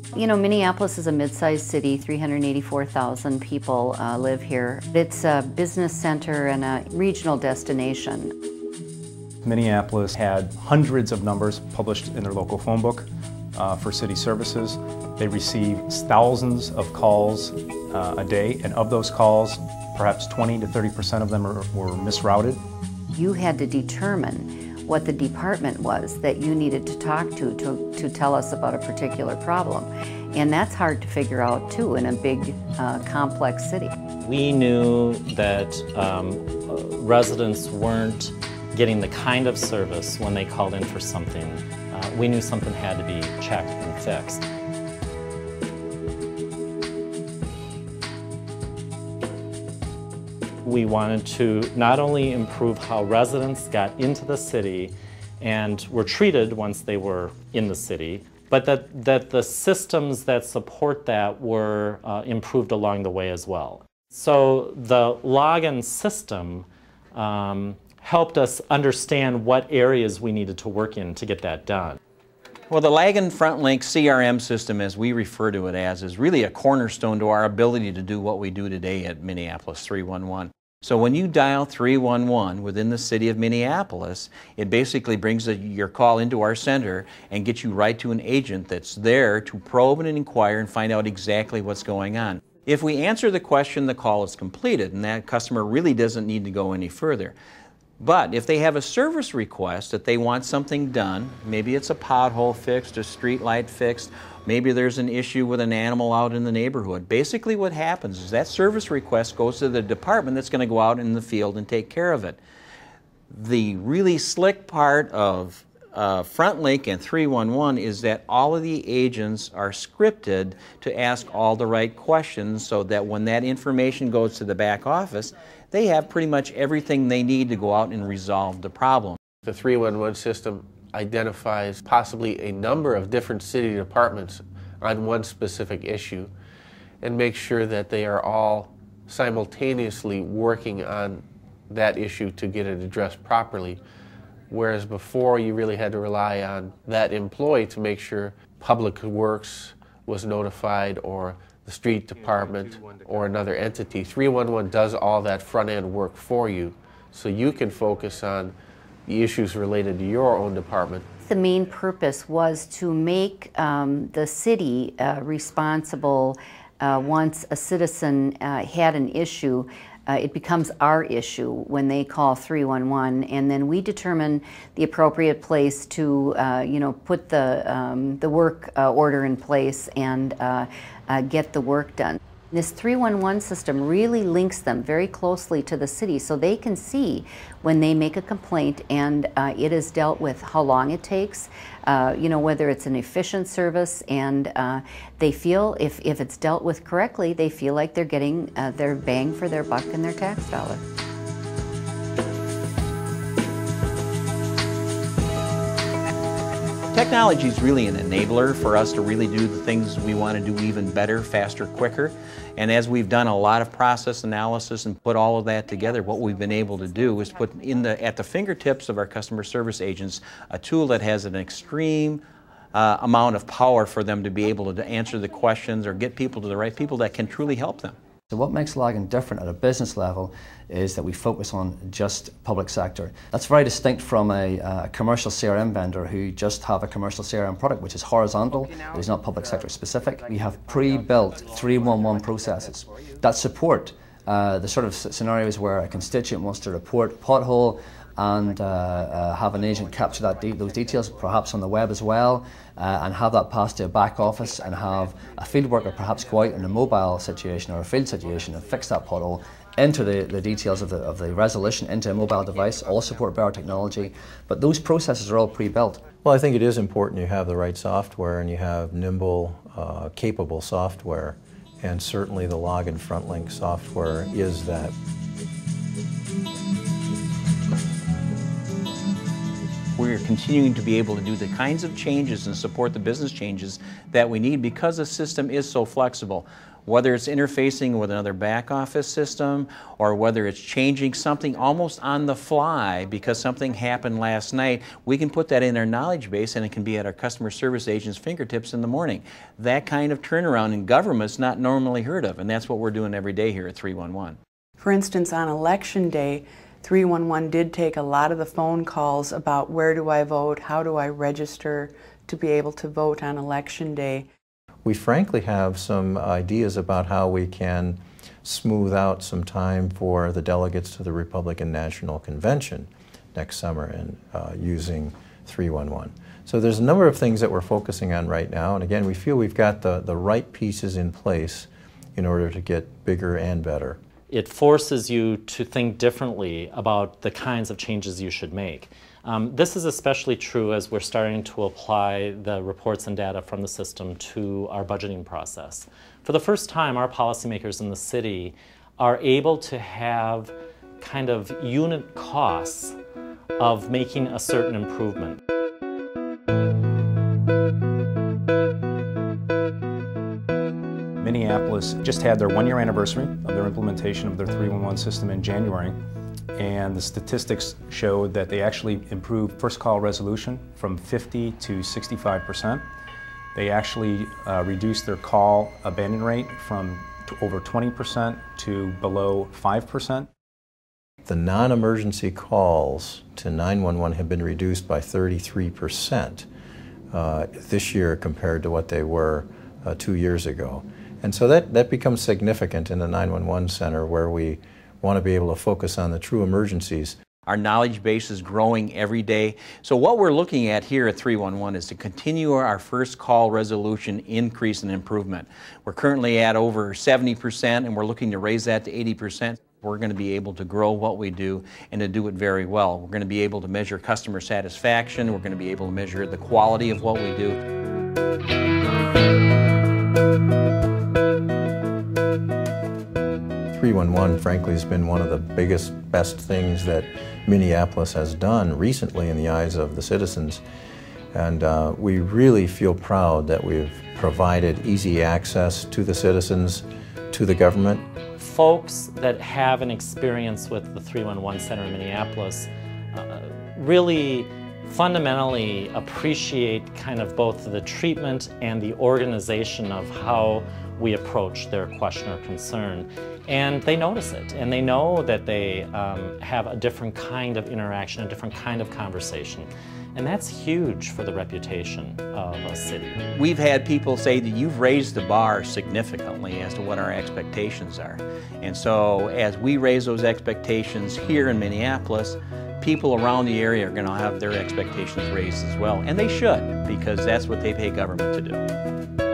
You know, Minneapolis is a mid-sized city, 384,000 people live here. It's a business center and a regional destination. Minneapolis had hundreds of numbers published in their local phone book for city services. They receive thousands of calls a day, and of those calls, perhaps 20 to 30% of them were misrouted. You had to determine what the department was that you needed to talk to tell us about a particular problem. And that's hard to figure out too in a big, complex city. We knew that residents weren't getting the kind of service when they called in for something. We knew something had to be checked and fixed. We wanted to not only improve how residents got into the city and were treated once they were in the city, but that the systems that support that were improved along the way as well. So the login system helped us understand what areas we needed to work in to get that done. Well, the Login FrontLink CRM system, as we refer to it as, is really a cornerstone to our ability to do what we do today at Minneapolis 311. So when you dial 311 within the city of Minneapolis, it basically brings your call into our center and gets you right to an agent that's there to probe and inquire and find out exactly what's going on. If we answer the question, the call is completed, and that customer really doesn't need to go any further. But if they have a service request that they want something done, maybe it's a pothole fixed, a street light fixed, maybe there's an issue with an animal out in the neighborhood. Basically what happens is that service request goes to the department that's going to go out in the field and take care of it. The really slick part of FrontLink and 311 is that all of the agents are scripted to ask all the right questions so that when that information goes to the back office, they have pretty much everything they need to go out and resolve the problem. The 311 system identifies possibly a number of different city departments on one specific issue and makes sure that they are all simultaneously working on that issue to get it addressed properly. Whereas before you really had to rely on that employee to make sure Public Works was notified or the street department or another entity. 311 does all that front-end work for you so you can focus on the issues related to your own department. The main purpose was to make the city responsible once a citizen had an issue. It becomes our issue when they call 311, and then we determine the appropriate place to, put the work order in place and get the work done. This 311 system really links them very closely to the city so they can see when they make a complaint and it is dealt with, how long it takes, whether it's an efficient service, and they feel if it's dealt with correctly, they feel like they're getting their bang for their buck and their tax dollar. Technology is really an enabler for us to really do the things we want to do even better, faster, quicker. And as we've done a lot of process analysis and put all of that together, what we've been able to do is put at the fingertips of our customer service agents a tool that has an extreme amount of power for them to be able to answer the questions or get people to the right people that can truly help them. So what makes Login different at a business level is that we focus on just public sector. That's very distinct from a commercial CRM vendor who just have a commercial CRM product which is horizontal, it is not public sector specific. We have pre-built 311 processes that support the sort of scenarios where a constituent wants to report a pothole and have an agent capture those details, perhaps on the web as well, and have that passed to a back office and have a field worker perhaps go out in a mobile situation or a field situation and fix that pothole, enter the details of the resolution into a mobile device, all support by our technology, but those processes are all pre-built. Well, I think it is important you have the right software and you have nimble, capable software, and certainly the Login FrontLink software is that. We're continuing to be able to do the kinds of changes and support the business changes that we need because the system is so flexible. whether it's interfacing with another back office system or whether it's changing something almost on the fly because something happened last night, we can put that in our knowledge base and it can be at our customer service agent's fingertips in the morning. That kind of turnaround in government is not normally heard of, and that's what we're doing every day here at 311. For instance, on election day, 311 did take a lot of the phone calls about where do I vote, how do I register to be able to vote on election day. We frankly have some ideas about how we can smooth out some time for the delegates to the Republican National Convention next summer and using 311. So there's a number of things that we're focusing on right now, and again, we feel we've got the right pieces in place in order to get bigger and better. It forces you to think differently about the kinds of changes you should make. This is especially true as we're starting to apply the reports and data from the system to our budgeting process. For the first time, our policymakers in the city are able to have kind of unit costs of making a certain improvement. Minneapolis just had their one-year anniversary of their implementation of their 311 system in January, and the statistics showed that they actually improved first call resolution from 50 to 65%. They actually reduced their call abandon rate from over 20% to below 5%. The non-emergency calls to 911 have been reduced by 33% this year compared to what they were 2 years ago. And so that becomes significant in the 911 center where we want to be able to focus on the true emergencies. Our knowledge base is growing every day. So what we're looking at here at 311 is to continue our first call resolution increase and improvement. We're currently at over 70% and we're looking to raise that to 80%. We're going to be able to grow what we do and to do it very well. We're going to be able to measure customer satisfaction. We're going to be able to measure the quality of what we do. 311, frankly, has been one of the best things that Minneapolis has done recently in the eyes of the citizens. And we really feel proud that we've provided easy access to the citizens, to the government. Folks that have an experience with the 311 Center in Minneapolis really fundamentally appreciate kind of both the treatment and the organization of how we approach their question or concern. And they notice it, and they know that they have a different kind of interaction, a different kind of conversation. And that's huge for the reputation of a city. We've had people say that you've raised the bar significantly as to what our expectations are. And so as we raise those expectations here in Minneapolis, people around the area are going to have their expectations raised as well. And they should, because that's what they pay government to do.